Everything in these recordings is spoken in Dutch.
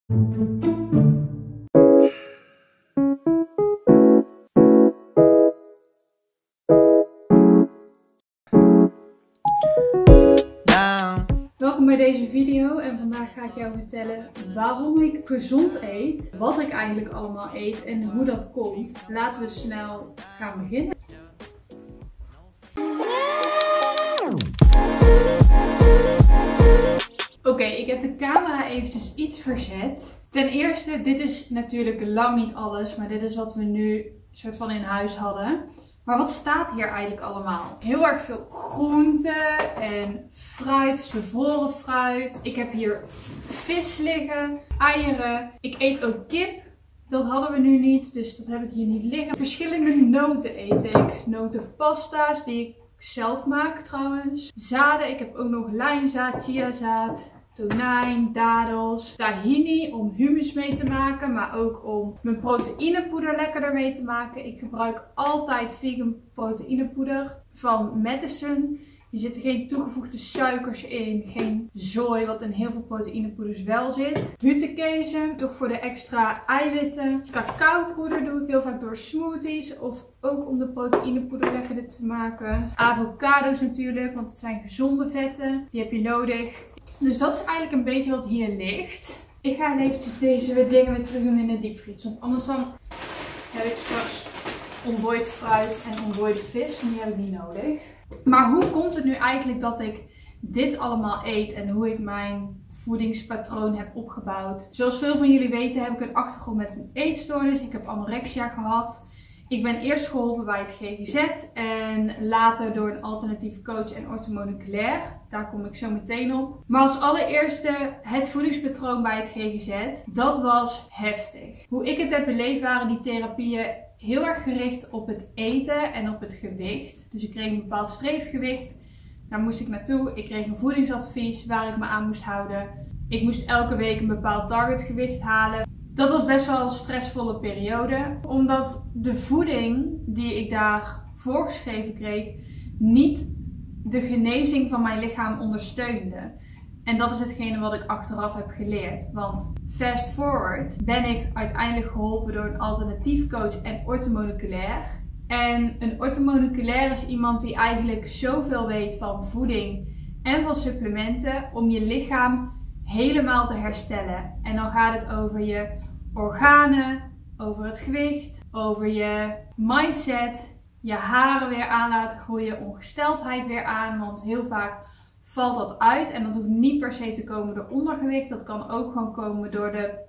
Welkom bij deze video en vandaag ga ik jou vertellen waarom ik gezond eet, wat ik eigenlijk allemaal eet en hoe dat komt. Laten we snel gaan beginnen. Oké, ik heb de camera eventjes iets verzet. Ten eerste, dit is natuurlijk lang niet alles, maar dit is wat we nu soort van in huis hadden. Maar wat staat hier eigenlijk allemaal? Heel erg veel groenten en fruit, bevroren fruit. Ik heb hier vis liggen, eieren. Ik eet ook kip. Dat hadden we nu niet, dus dat heb ik hier niet liggen. Verschillende noten eet ik. Notenpasta's die ik zelf maak trouwens. Zaden, ik heb ook nog lijnzaad, chiazaad, tonijn, dadels, tahini om hummus mee te maken, maar ook om mijn proteïnepoeder lekkerder mee te maken. Ik gebruik altijd vegan proteïnepoeder van Madison. Hier zitten geen toegevoegde suikers in, geen zooi wat in heel veel proteïnepoeders wel zit. Butenkezen, toch voor de extra eiwitten. Cacaopoeder doe ik heel vaak door smoothies of ook om de proteïnepoeder lekkerder te maken. Avocado's natuurlijk, want het zijn gezonde vetten. Die heb je nodig. Dus dat is eigenlijk een beetje wat hier ligt. Ik ga eventjes deze dingen weer terug doen in de diepvries. Want anders dan heb ik straks ontdooid fruit en ontdooide vis. En die heb ik niet nodig. Maar hoe komt het nu eigenlijk dat ik dit allemaal eet en hoe ik mijn voedingspatroon heb opgebouwd? Zoals veel van jullie weten heb ik een achtergrond met een eetstoornis. Ik heb anorexia gehad. Ik ben eerst geholpen bij het GGZ en later door een alternatief coach en orthomoleculair. Daar kom ik zo meteen op. Maar als allereerste het voedingspatroon bij het GGZ. Dat was heftig. Hoe ik het heb beleefd waren die therapieën heel erg gericht op het eten en op het gewicht. Dus ik kreeg een bepaald streefgewicht. Daar moest ik naartoe. Ik kreeg een voedingsadvies waar ik me aan moest houden. Ik moest elke week een bepaald targetgewicht halen. Dat was best wel een stressvolle periode, omdat de voeding die ik daar voorgeschreven kreeg niet de genezing van mijn lichaam ondersteunde. En dat is hetgene wat ik achteraf heb geleerd. Want fast forward ben ik uiteindelijk geholpen door een alternatief coach en orthomoleculair. En een orthomoleculair is iemand die eigenlijk zoveel weet van voeding en van supplementen om je lichaam helemaal te herstellen. En dan gaat het over je organen, over het gewicht, over je mindset, je haren weer aan laten groeien, ongesteldheid weer aan. Want heel vaak valt dat uit en dat hoeft niet per se te komen door ondergewicht. Dat kan ook gewoon komen door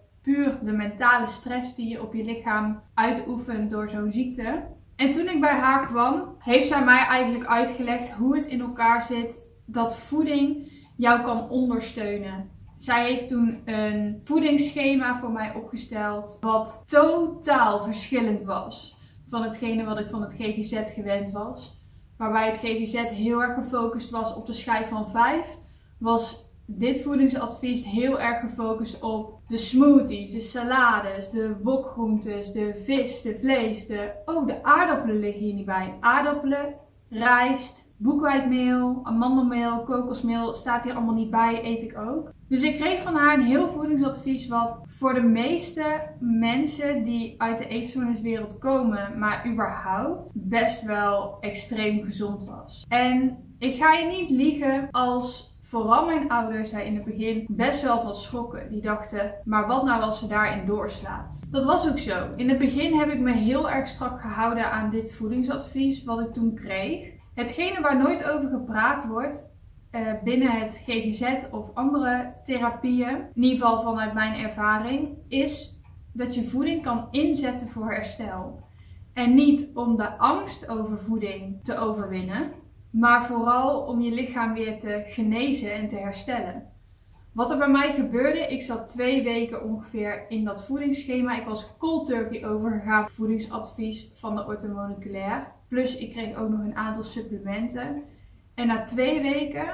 de mentale stress die je op je lichaam uitoefent door zo'n ziekte. En toen ik bij haar kwam, heeft zij mij eigenlijk uitgelegd hoe het in elkaar zit dat voeding jou kan ondersteunen. Zij heeft toen een voedingsschema voor mij opgesteld wat totaal verschillend was van hetgene wat ik van het GGZ gewend was. Waarbij het GGZ heel erg gefocust was op de schijf van 5, was dit voedingsadvies heel erg gefocust op de smoothies, de salades, de wokgroentes, de vis, de vlees, de aardappelen liggen hier niet bij. Aardappelen, rijst, boekwijdmeel, amandelmeel, kokosmeel staat hier allemaal niet bij, eet ik ook. Dus ik kreeg van haar een heel voedingsadvies wat voor de meeste mensen die uit de eetstoorniswereld komen, maar überhaupt best wel extreem gezond was. En ik ga je niet liegen, als vooral mijn ouders daar in het begin best wel van schrokken. Die dachten, maar wat nou als ze daarin doorslaat? Dat was ook zo. In het begin heb ik me heel erg strak gehouden aan dit voedingsadvies wat ik toen kreeg. Hetgene waar nooit over gepraat wordt binnen het GGZ of andere therapieën, in ieder geval vanuit mijn ervaring, is dat je voeding kan inzetten voor herstel. En niet om de angst over voeding te overwinnen, maar vooral om je lichaam weer te genezen en te herstellen. Wat er bij mij gebeurde, ik zat 2 weken ongeveer in dat voedingsschema. Ik was cold turkey overgegaan, voedingsadvies van de orthomoleculair. Plus ik kreeg ook nog een aantal supplementen. En na 2 weken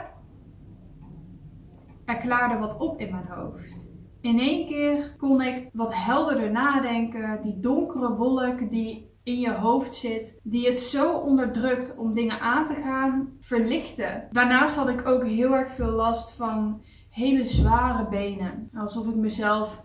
er klaarde wat op in mijn hoofd. In één keer kon ik wat helderder nadenken. Die donkere wolk die in je hoofd zit, die het zo onderdrukt om dingen aan te gaan, verlichten. Daarnaast had ik ook heel erg veel last van hele zware benen. Alsof ik mezelf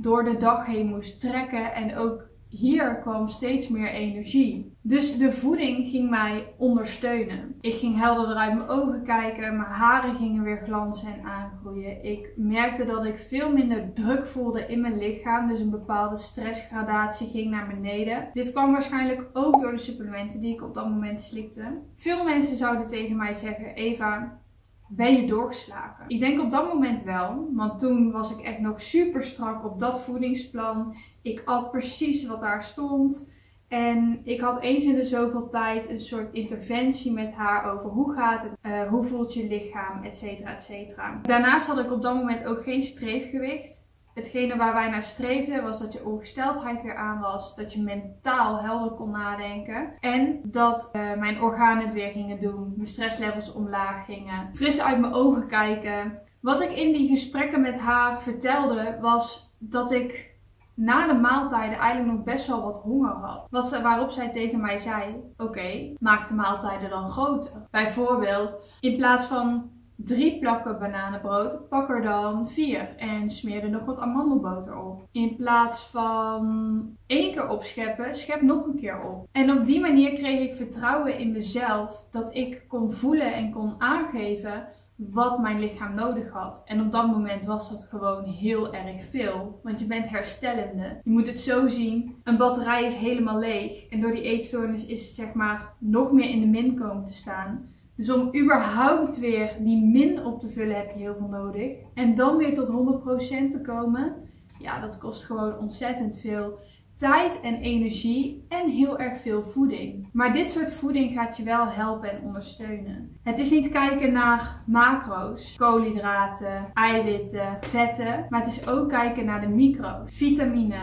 door de dag heen moest trekken en ook hier kwam steeds meer energie. Dus de voeding ging mij ondersteunen. Ik ging helderder uit mijn ogen kijken, mijn haren gingen weer glanzen en aangroeien. Ik merkte dat ik veel minder druk voelde in mijn lichaam, dus een bepaalde stressgradatie ging naar beneden. Dit kwam waarschijnlijk ook door de supplementen die ik op dat moment slikte. Veel mensen zouden tegen mij zeggen: Eva, ben je doorgeslagen? Ik denk op dat moment wel, want toen was ik echt nog super strak op dat voedingsplan. Ik at precies wat daar stond. En ik had eens in de zoveel tijd een soort interventie met haar over hoe gaat het, hoe voelt je lichaam, etcetera, etcetera. Daarnaast had ik op dat moment ook geen streefgewicht. Hetgene waar wij naar streefden was dat je ongesteldheid weer aan was, dat je mentaal helder kon nadenken en dat mijn organen het weer gingen doen, mijn stresslevels omlaag gingen, fris uit mijn ogen kijken. Wat ik in die gesprekken met haar vertelde was dat ik na de maaltijden eigenlijk nog best wel wat honger had. Waarop zij tegen mij zei: oké, maak de maaltijden dan groter. Bijvoorbeeld, in plaats van 3 plakken bananenbrood, pak er dan 4 en smeer er nog wat amandelboter op. In plaats van 1 keer opscheppen, schep nog een keer op. En op die manier kreeg ik vertrouwen in mezelf dat ik kon voelen en kon aangeven wat mijn lichaam nodig had. En op dat moment was dat gewoon heel erg veel. Want je bent herstellende. Je moet het zo zien. Een batterij is helemaal leeg. En door die eetstoornis is het zeg maar nog meer in de min komen te staan. Dus om überhaupt weer die min op te vullen heb je heel veel nodig. En dan weer tot 100% te komen. Ja, dat kost gewoon ontzettend veel tijd en energie en heel erg veel voeding. Maar dit soort voeding gaat je wel helpen en ondersteunen. Het is niet kijken naar macro's, koolhydraten, eiwitten, vetten. Maar het is ook kijken naar de micro's, vitamine,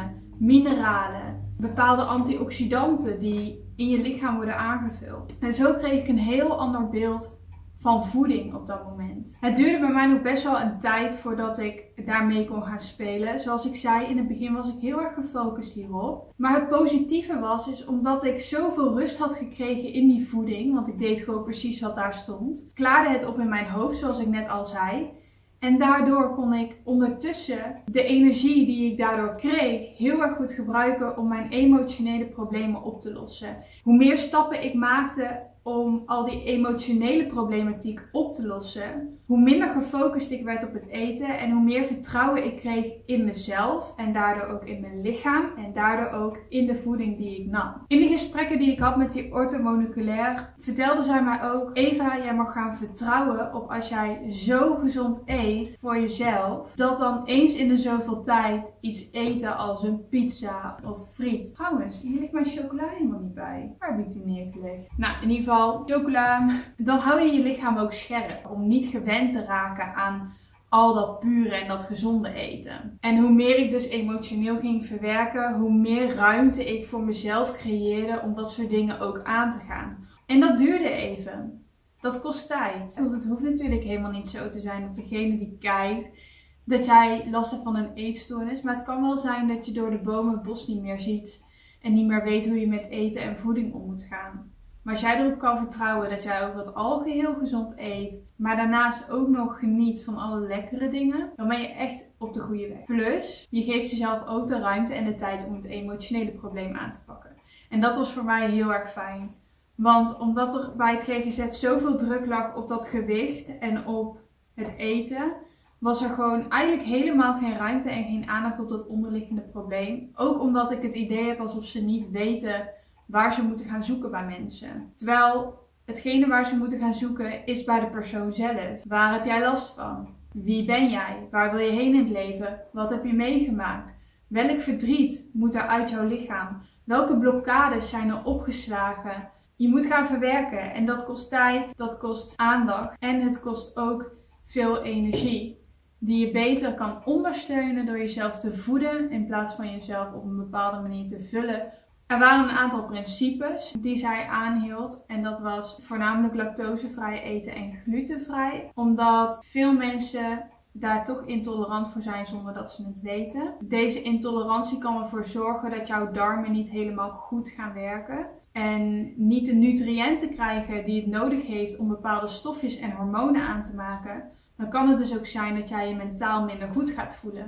mineralen, bepaalde antioxidanten die in je lichaam worden aangevuld. En zo kreeg ik een heel ander beeld van voeding op dat moment. Het duurde bij mij nog best wel een tijd voordat ik daarmee kon gaan spelen. Zoals ik zei, in het begin was ik heel erg gefocust hierop. Maar het positieve is omdat ik zoveel rust had gekregen in die voeding, want ik deed gewoon precies wat daar stond, klaarde het op in mijn hoofd, zoals ik net al zei. En daardoor kon ik ondertussen de energie die ik daardoor kreeg heel erg goed gebruiken om mijn emotionele problemen op te lossen. Hoe meer stappen ik maakte om al die emotionele problematiek op te lossen, hoe minder gefocust ik werd op het eten en hoe meer vertrouwen ik kreeg in mezelf en daardoor ook in mijn lichaam en daardoor ook in de voeding die ik nam. In de gesprekken die ik had met die orthomoleculair vertelde zij mij ook: Eva, jij mag gaan vertrouwen op als jij zo gezond eet voor jezelf, dat dan eens in de zoveel tijd iets eten als een pizza of friet. Trouwens, hier ligt mijn chocola helemaal niet bij. Waar heb ik die neergelegd? Nou, in ieder geval chocola. Dan hou je je lichaam ook scherp om niet gewend te raken aan al dat pure en dat gezonde eten. En hoe meer ik dus emotioneel ging verwerken, hoe meer ruimte ik voor mezelf creëerde om dat soort dingen ook aan te gaan. En dat duurde even. Dat kost tijd. Want het hoeft natuurlijk helemaal niet zo te zijn dat degene die kijkt, dat jij last hebt van een eetstoornis. Maar het kan wel zijn dat je door de bomen het bos niet meer ziet en niet meer weet hoe je met eten en voeding om moet gaan. Maar als jij erop kan vertrouwen dat jij over het algeheel gezond eet, maar daarnaast ook nog geniet van alle lekkere dingen, dan ben je echt op de goede weg. Plus, je geeft jezelf ook de ruimte en de tijd om het emotionele probleem aan te pakken. En dat was voor mij heel erg fijn. Want omdat er bij het GGZ zoveel druk lag op dat gewicht en op het eten, was er gewoon eigenlijk helemaal geen ruimte en geen aandacht op dat onderliggende probleem. Ook omdat ik het idee heb alsof ze niet weten waar ze moeten gaan zoeken bij mensen. Terwijl hetgene waar ze moeten gaan zoeken is bij de persoon zelf. Waar heb jij last van? Wie ben jij? Waar wil je heen in het leven? Wat heb je meegemaakt? Welk verdriet moet er uit jouw lichaam? Welke blokkades zijn er opgeslagen? Je moet gaan verwerken en dat kost tijd, dat kost aandacht en het kost ook veel energie. Die je beter kan ondersteunen door jezelf te voeden in plaats van jezelf op een bepaalde manier te vullen. Er waren een aantal principes die zij aanhield en dat was voornamelijk lactosevrij eten en glutenvrij. Omdat veel mensen daar toch intolerant voor zijn zonder dat ze het weten. Deze intolerantie kan ervoor zorgen dat jouw darmen niet helemaal goed gaan werken. En niet de nutriënten krijgen die het nodig heeft om bepaalde stofjes en hormonen aan te maken. Dan kan het dus ook zijn dat jij je mentaal minder goed gaat voelen.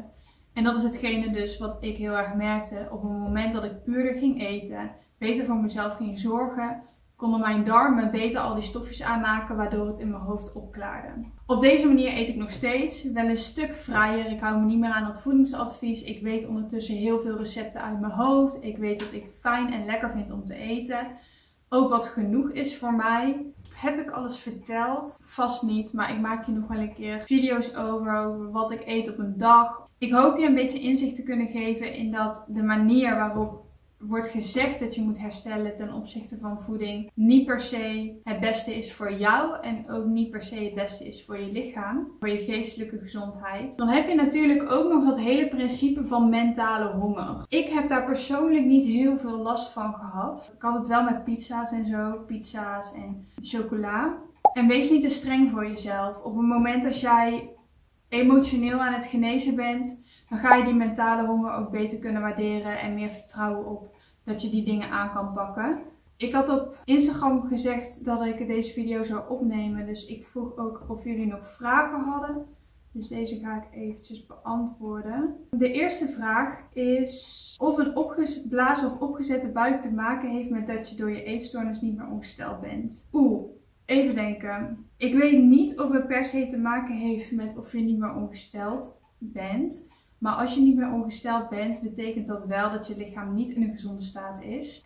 En dat is hetgene dus wat ik heel erg merkte. Op het moment dat ik puurder ging eten, beter voor mezelf ging zorgen, konden mijn darmen beter al die stofjes aanmaken, waardoor het in mijn hoofd opklaarde. Op deze manier eet ik nog steeds, wel een stuk vrijer. Ik hou me niet meer aan dat voedingsadvies. Ik weet ondertussen heel veel recepten uit mijn hoofd. Ik weet dat ik fijn en lekker vind om te eten. Ook wat genoeg is voor mij. Heb ik alles verteld? Vast niet, maar ik maak hier nog wel een keer video's over wat ik eet op een dag. Ik hoop je een beetje inzicht te kunnen geven in dat de manier waarop wordt gezegd dat je moet herstellen ten opzichte van voeding niet per se het beste is voor jou en ook niet per se het beste is voor je lichaam, voor je geestelijke gezondheid. Dan heb je natuurlijk ook nog dat hele principe van mentale honger. Ik heb daar persoonlijk niet heel veel last van gehad. Ik had het wel met pizza's en zo, pizza's en chocola. En wees niet te streng voor jezelf. Op het moment dat jij emotioneel aan het genezen bent, dan ga je die mentale honger ook beter kunnen waarderen en meer vertrouwen op dat je die dingen aan kan pakken. Ik had op Instagram gezegd dat ik deze video zou opnemen, dus ik vroeg ook of jullie nog vragen hadden. Dus deze ga ik eventjes beantwoorden. De eerste vraag is of een opgeblazen of opgezette buik te maken heeft met dat je door je eetstoornis niet meer ongesteld bent. Even denken. Ik weet niet of het per se te maken heeft met of je niet meer ongesteld bent. Maar als je niet meer ongesteld bent, betekent dat wel dat je lichaam niet in een gezonde staat is.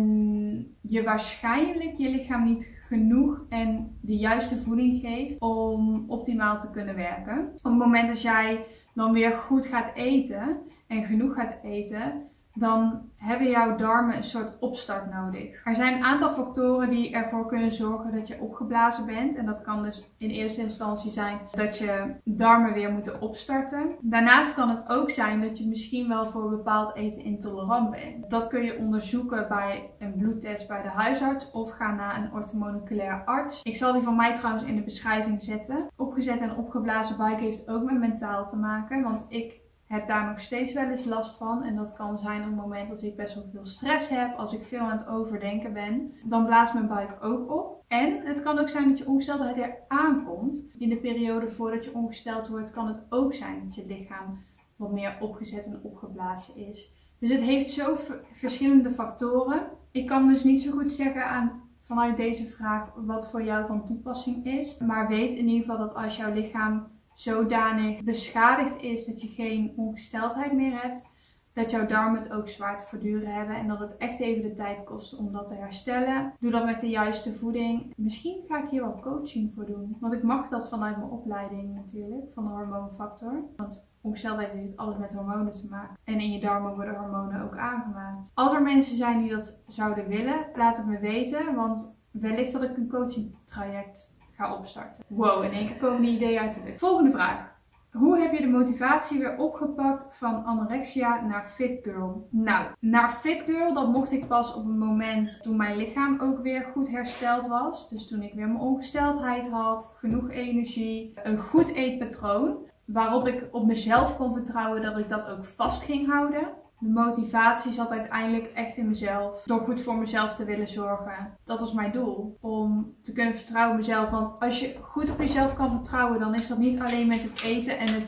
En je waarschijnlijk je lichaam niet genoeg en de juiste voeding geeft om optimaal te kunnen werken. Op het moment dat jij dan weer goed gaat eten en genoeg gaat eten, dan hebben jouw darmen een soort opstart nodig. Er zijn een aantal factoren die ervoor kunnen zorgen dat je opgeblazen bent. En dat kan dus in eerste instantie zijn dat je darmen weer moeten opstarten. Daarnaast kan het ook zijn dat je misschien wel voor bepaald eten intolerant bent. Dat kun je onderzoeken bij een bloedtest bij de huisarts of ga naar een orthomoleculair arts. Ik zal die van mij trouwens in de beschrijving zetten. Opgezet en opgeblazen buik heeft ook met mentaal te maken, want ik heb daar nog steeds wel eens last van. En dat kan zijn op het moment als ik best wel veel stress heb. Als ik veel aan het overdenken ben. Dan blaast mijn buik ook op. En het kan ook zijn dat je ongesteldheid er aankomt. In de periode voordat je ongesteld wordt kan het ook zijn dat je lichaam wat meer opgezet en opgeblazen is. Dus het heeft zo verschillende factoren. Ik kan dus niet zo goed zeggen vanuit deze vraag wat voor jou van toepassing is. Maar weet in ieder geval dat als jouw lichaam zodanig beschadigd is dat je geen ongesteldheid meer hebt, dat jouw darmen het ook zwaar te verduren hebben en dat het echt even de tijd kost om dat te herstellen. Doe dat met de juiste voeding. Misschien ga ik hier wel coaching voor doen, want ik mag dat vanuit mijn opleiding natuurlijk, van de hormoonfactor. Want ongesteldheid heeft alles met hormonen te maken. En in je darmen worden hormonen ook aangemaakt. Als er mensen zijn die dat zouden willen, laat het me weten, want wellicht dat ik een coaching traject ga opstarten. Wow, in één keer komen die ideeën uit de lucht. Volgende vraag. Hoe heb je de motivatie weer opgepakt van anorexia naar fit girl? Nou, naar fit girl, dat mocht ik pas op het moment toen mijn lichaam ook weer goed hersteld was. Dus toen ik weer mijn ongesteldheid had, genoeg energie, een goed eetpatroon. Waarop ik op mezelf kon vertrouwen dat ik dat ook vast ging houden. De motivatie zat uiteindelijk echt in mezelf. Door goed voor mezelf te willen zorgen. Dat was mijn doel. Om te kunnen vertrouwen op mezelf. Want als je goed op jezelf kan vertrouwen, dan is dat niet alleen met het eten en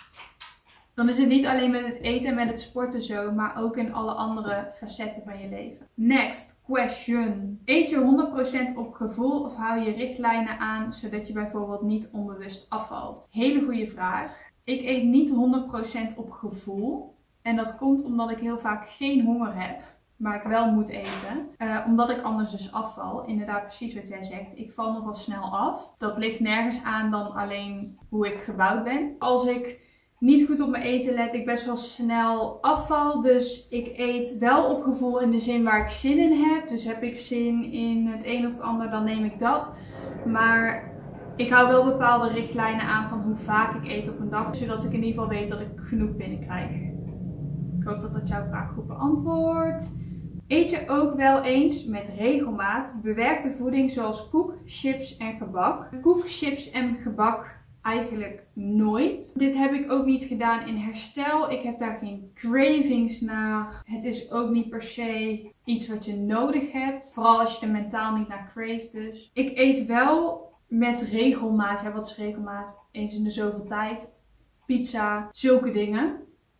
Dan is het niet alleen met het eten en met het sporten zo, maar ook in alle andere facetten van je leven. Next question. Eet je 100% op gevoel of hou je richtlijnen aan zodat je bijvoorbeeld niet onbewust afvalt? Hele goede vraag. Ik eet niet 100% op gevoel. En dat komt omdat ik heel vaak geen honger heb, maar ik wel moet eten. Omdat ik anders dus afval. Inderdaad, precies wat jij zegt. Ik val nogal snel af. Dat ligt nergens aan dan alleen hoe ik gebouwd ben. Als ik niet goed op mijn eten let, ik best wel snel afval. Dus ik eet wel op gevoel in de zin waar ik zin in heb. Dus heb ik zin in het een of het ander, dan neem ik dat. Maar ik hou wel bepaalde richtlijnen aan van hoe vaak ik eet op een dag. Zodat ik in ieder geval weet dat ik genoeg binnenkrijg. Ik hoop dat dat jouw vraag goed beantwoordt. Eet je ook wel eens met regelmaat bewerkte voeding zoals koek, chips en gebak? Koek, chips en gebak eigenlijk nooit. Dit heb ik ook niet gedaan in herstel. Ik heb daar geen cravings naar. Het is ook niet per se iets wat je nodig hebt. Vooral als je er mentaal niet naar craeft dus. Ik eet wel met regelmaat. Ja, wat is regelmaat? Eens in de zoveel tijd. Pizza, zulke dingen.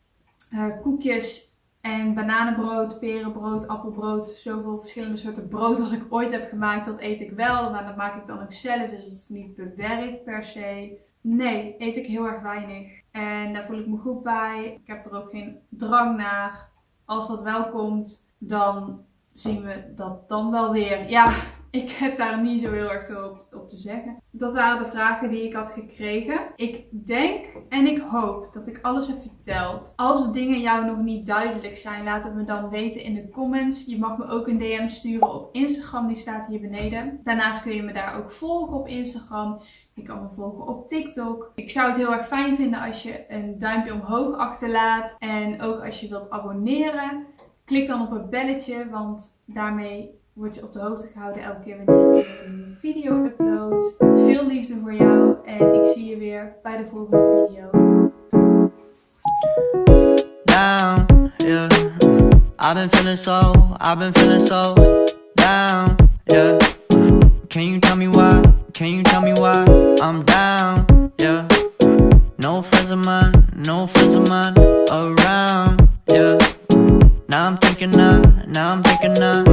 koekjes en bananenbrood, perenbrood, appelbrood. Zoveel verschillende soorten brood als ik ooit heb gemaakt, dat eet ik wel. Maar dat maak ik dan ook zelf, dus het is niet bewerkt per se. Nee, eet ik heel erg weinig. En daar voel ik me goed bij. Ik heb er ook geen drang naar. Als dat wel komt, dan zien we dat dan wel weer. Ja, ik heb daar niet zo heel erg veel op te zeggen. Dat waren de vragen die ik had gekregen. Ik denk en ik hoop dat ik alles heb verteld. Als dingen jou nog niet duidelijk zijn, laat het me dan weten in de comments. Je mag me ook een DM sturen op Instagram, die staat hier beneden. Daarnaast kun je me daar ook volgen op Instagram. Je kan me volgen op TikTok. Ik zou het heel erg fijn vinden als je een duimpje omhoog achterlaat. En ook als je wilt abonneren. Klik dan op het belletje, want daarmee word je op de hoogte gehouden elke keer wanneer ik een nieuwe video upload. Veel liefde voor jou en ik zie je weer bij de volgende video. Down, yeah. I've been feeling so down, yeah. Can you tell me why? Can you tell me why I'm down, yeah. No friends of mine around, yeah. Now I'm thinking